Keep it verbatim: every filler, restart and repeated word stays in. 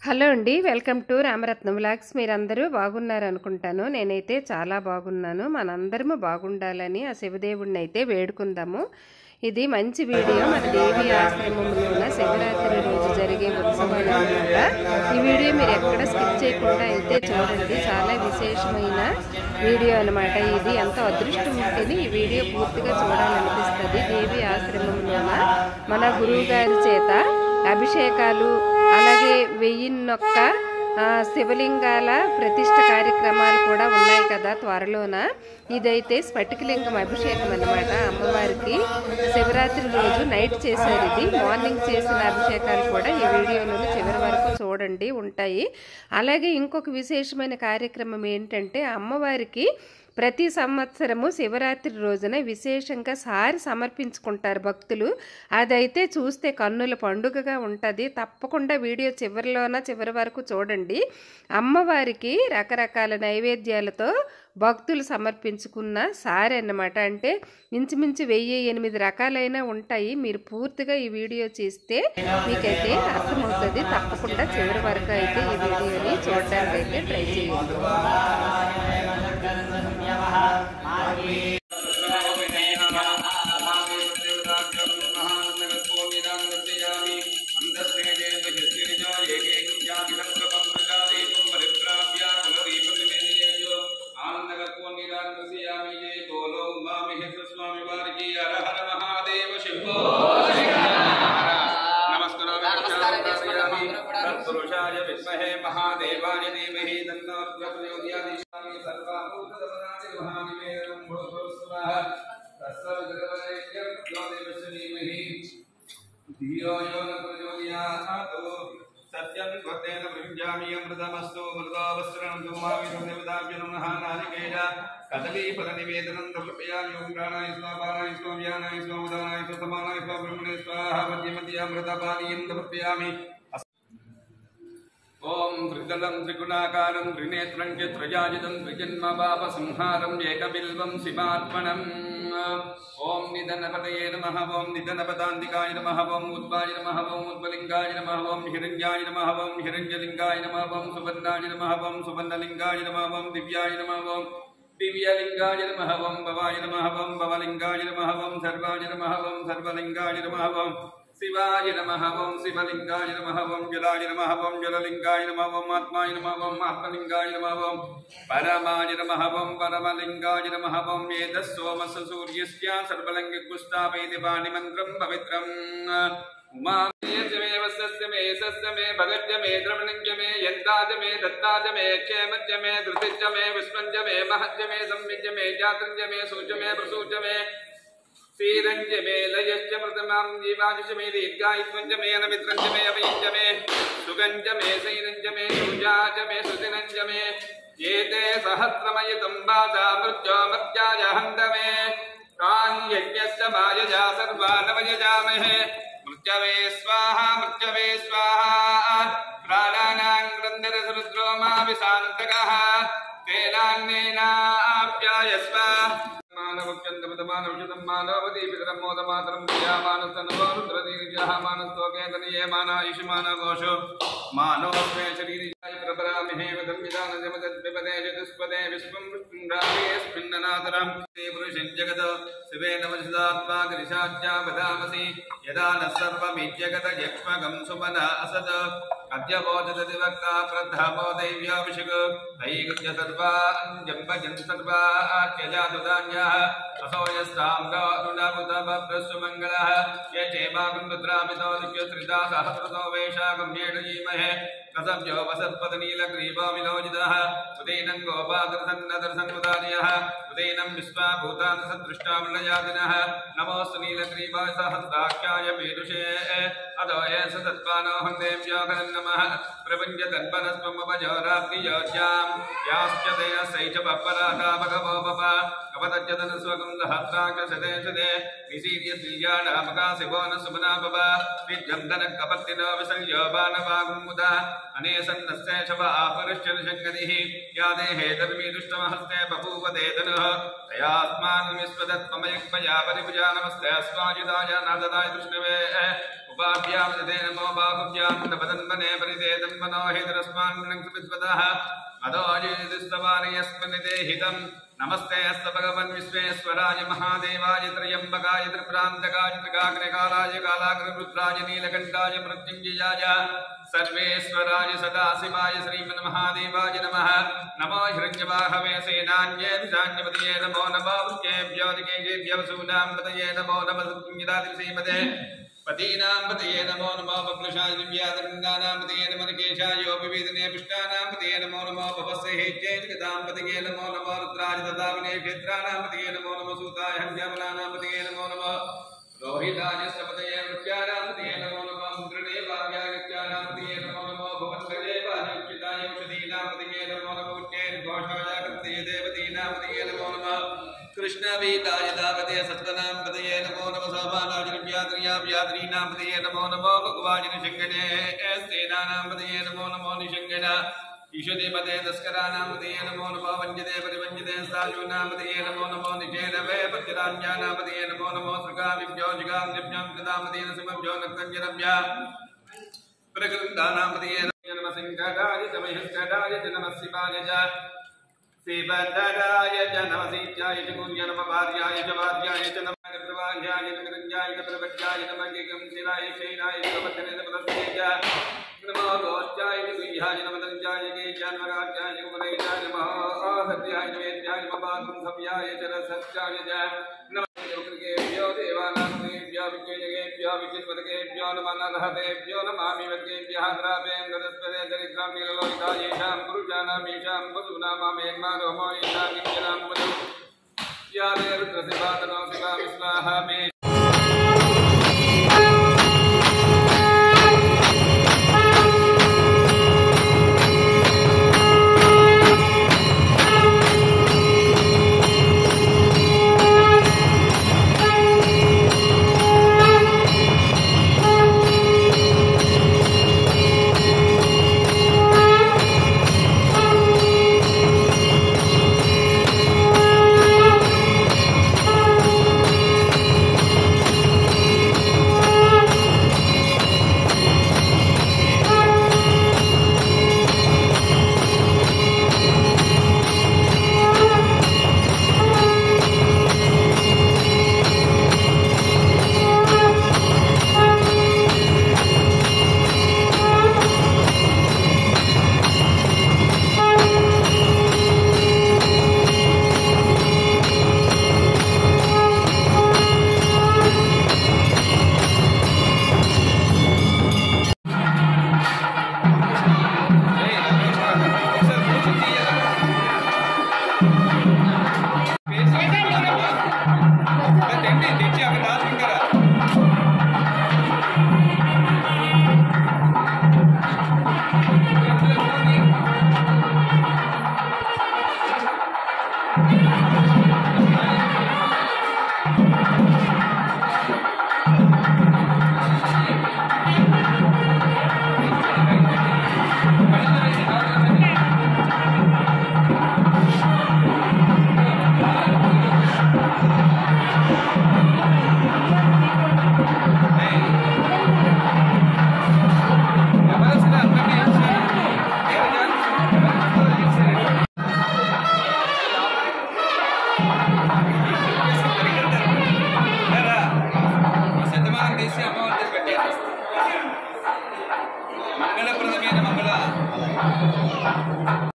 Hello అండి, welcome to Ramaratnam vlogs. మీరందరూ బాగున్నారు అనుకుంటాను. నేనైతే చాలా బాగున్నాను. మనందరము బాగుండాలని ఆ శివదేవుడిని అయితే వేడుకుందాము. ఇది మంచి వీడియో. మన దేవి ఆశ్రమంలో ఉన్న శివరాత్రి రోజు జరిగే ఉత్సవాలు అన్నమాట. ఈ వీడియో మీరు ఎక్కడ స్కిప్ చేయకుండా అయితే చూడండి. చాలా విశేషమైన వీడియో అనమాట. ఇది ఎంతో అదృష్టం ఉంటేనే ఈ వీడియో పూర్తిగా చూడాలనిపిస్తుంది. దేవి ఆశ్రమంలోన మన గురువు గారి చేత అభిషేకాలు, అలాగే వెయ్యిన్నొక్క శివలింగాల ప్రతిష్ఠ కార్యక్రమాలు కూడా ఉన్నాయి కదా త్వరలోన. ఇదైతే స్ఫటికలింగం అభిషేకం అన్నమాట. అమ్మవారికి శివరాత్రి రోజు నైట్ చేశారు. ఇది మార్నింగ్ చేసిన అభిషేకాలు కూడా ఈ వీడియోలోని చివరి వరకు చూడండి, ఉంటాయి. అలాగే ఇంకొక విశేషమైన కార్యక్రమం ఏంటంటే, అమ్మవారికి ప్రతి సంవత్సరము శివరాత్రి రోజున విశేషంగా సారి సమర్పించుకుంటారు భక్తులు. అదైతే చూస్తే కన్నుల పండుగగా ఉంటుంది. తప్పకుండా వీడియో చివరిలోన చివరి వరకు చూడండి. అమ్మవారికి రకరకాల నైవేద్యాలతో భక్తులు సమర్పించుకున్న సారి అన్నమాట. అంటే ఇంచుమించు వెయ్యి ఎనిమిది రకాలైన ఉంటాయి. మీరు పూర్తిగా ఈ వీడియో చూస్తే మీకైతే అర్థమవుతుంది. తప్పకుండా చివరి వరకు అయితే ఈ వీడియోని చూడడానికి అయితే ట్రై చేయండి. पुरुषाय विद्महे महादेवाय धीमहि तन्नो प्रचोदयात्। सर्वाभूतगमनाय महानिवेदनं भूर्भुवस्सुवः तस्सवितुर्वरेण्यं देवस्य धीमहि धियो यो न प्रचोदयात्। सत्यं त्वत्तेन प्रयुञ्जामि अमृतमस्तु मृतोऽवस्त्रं धूमावितं देवताभ्यो नमः। नारिकेल कदलीफलनिवेदनं समर्पयामि। ओं प्राणाय स्वाहा पानाय स्वाहा व्यानाय स्वाहा उदानाय स्वाहा समानाय स्वाहा ब्रह्मणे स्वाहा मध्यमध्ये अमृतपानीयं समर्पयामि। ओम त्रिदलं त्रिगुणाकारं त्रिनेत्रं च त्रयाजितं त्रिजन्म पाप संहारं एकबिल्वं शिवार्पणम्। ओम निधनपतये नमः। ओम निधनपदान्तिकाय नमः। ओम उद्वाय नमः। ओम उद्वलिंगाय नमः। ओम हिरण्याय नमः। ओम हिरण्यलिंगाय नमः। ओम सुवर्णाय नमः। ओम सुवर्णलिंगाय नमः। ओम दिव्याय नमः। ओम दिव्यलिंगाय नमः। ओम भवाय नमः। ओम भवलिंगाय नमः। ओम सर्वाय नमः। ओम सर्वलिंगाय नमः। ओम शिवाय नमः। ओम शिवलिंगाय नमः। ओम जलाय नमः। ओम जललिंगाय नमः। ओम आत्माय नमः। ओम आत्मलिंगाय नमः। ओम परमाय नमः। ओम परमलिंगाय नमः। ओम एतस्सोमस्य सूर्यस्य सर्वलिंगगुष्टापैति पाणिमन्त्रं पवित्रम्। उमामेव सस्य मे सस्य मे भगज्ज मे द्रवणञ्च मे यन्ताज मे दत्ताज मे क्षेमञ्च मे धृतिञ्च मे विश्वञ्च मे महञ्च मे संविञ्च मे जातञ्च मे सूच मे प्रसूच मे श्रीरंज मे लयश्च मृतमां जीवांश मे दीर्घायुष्वंच मे अनमित्रंच मे अभयंच मे सुगंच मे सैनंच मे सुजाच मे सुदिनंच मे एते सहस्रमयुतं बाधा मृत्यो मर्त्याय हन्त मे तान् यज्ञस्य मायजा सर्वानवयजामहे। मृत्यवे स्वाहा मृत्यवे स्वाहा। प्राणानां क्रन्दरसरुद्रो मा विशान्तकः तेनान्नेनाप्यायस्व। मानवचंद्रमतमानवचंद्रम मानवती पितरम मोदमातरम प्रियामानस्तनवरुद्रदीर्घः मानस्तोकेतनीये मानायुष्मानघोषो मानोस्मे शरीरिजाय प्रपरामिहे वदं विदानजमदद्विपदे चतुष्पदे विश्वं विष्णुरामेऽस्मिन्ननातरं पुरुषं जगत् शिवेन वचसात्मा गिरिशाच्या वदामसि यदा न सर्वमिज्जगत यक्ष्मगं सुमना असत् अद्यवोचदतिवक्ता प्रधापो दैव्याभिषेक तैगुज्य सर्वा जम्बजन् सर्वा त्यजातुदान्यः असोयस्ताम्रारुणाभुतभद्रस्सु मङ्गलः ये चेमाकुन्दुद्रामितो नित्यश्रिता सहस्रतो वैशाखम्येण जीमहे कसभ्यो वसत्पदनीलग्रीवो विलोजितः उदैनं गोपादर्शन्नदर्शन्मुदार्यः उदैनं विश्वाभूतानि सदृष्टामृणयादिनः नमोऽस्तु नीलग्रीवाय सहस्राख्याय मेरुषे अदो ये सतत्पानो हन्देव्योगनं नमः प्रपञ्च तन्वनस्ममपजोरात्रियोज्यां याश्च ते सैच पप्पराधा भगवो पप कपतज्जतन स्वगं सहस्राक्षसदे सदे निशीर्य तुल्यानामका शिवो न सुमना पप विद्यं धनकपत्तिनो विसर्यो बाणवागुमुदा अनेसन्नस्य शव आपरिश्चन शङ्गतिः या देहे धर्मी दुष्टमहस्ते बभूव देदनः तयास्मान् विश्वदत्मयक्मया परिभुजा नमस्ते अस्माजिदाय नाददाय कृष्णवे उपाभ्यां ददे नमो बाहुभ्यां नपदन्वने परिदेदं मनोहितरस्मान् विद्वदः अदोजिस्तवानि यस्मिन् देहितं नमस्ते अस्त भगवन् विश्वेश्वराय महादेवाय त्र्यम्बकाय त्रिप्रान्तकाय त्रिकाग्निकालाय कालाग्निरुद्राय नीलकण्ठाय मृत्युञ्जयाय सर्वेश्वराय सदाशिवाय श्रीमन्महादेवाय नमः। नमो हिरण्यवाहवे सेनान्ये दिशान्यपतये नमो नमो वृक्षेभ्यो दिकेभ्यवसूनां पतये नमो नमः श्रीमते पतीनां पतये नमो नमो बक्लशाय दिव्यादृङ्गानां पतये नमो केशाय योपवेदने पुष्टानां पतये नमो नमो भवस्य हेत्येजगतां पतये नमो नमो रुद्राय ददावने क्षेत्राणां पतये नमो नमो सूताय हन्यामनानां पतये नमो नमो रोहिताय पतये वृक्षाणां पतये नमो नमो मुद्रणेवाव्याय पतये नमो नमो भवन्देवानुचिताय औषधीनां पतये नमो नमो उच्चैर्घोषाय पतये देवतीनां पतये नमो नमः कृष्णवीताय दावते सत्वनां पतये नमो नमः सोमानाय व्याद्रिया व्याद्रीनां पतये नमो नमो भगवान् निषङ्गणे सेनानां पतये नमो नमो निषङ्गण ईशदे पदे तस्कराणां पतये नमो नमो वञ्जते परिवञ्जते सायूनां पतये नमो नमो निषेधवे पञ्चरान्यानां पतये नमो नमो सृगाविभ्यो जिगान्दिभ्यां कृतामतेन सिमभ्यो नक्तञ्जनभ्या प्रकृतानां पतये नमः सिंहराय च महेश्वराय च नमः शिवाय च शिवधराय च नमः सीत्याय च कुर्य नमः भार्याय च भार्याय च नमः प्रवाह्याय च निरञ्जाय च प्रवज्याय नमः केकंशिलाय शैलाय च पद्मने पदस्ये च नमो गोष्ठाय च गुह्याय नमः दञ्जाय केशान्वराज्याय च कुमरैयाय नमः सत्याय च वेद्याय नमः पात्रं सव्याय च रसत्याय च नमः योगेभ्यो देवानां देव्यो विजयेभ्यो विचिन्वदकेभ्यो नमः नरहतेभ्यो नमामि वद्गेभ्यः द्रापेन्द्रदस्पदे दरिद्रां नीललोहितायेषां पुरुषाणां येषां वसूनां रोमो येषां किञ्चनां वधू यादे रुद्रशिवातनो शिवा विस्वाहा मे మంగళప్రదమైన మంగళ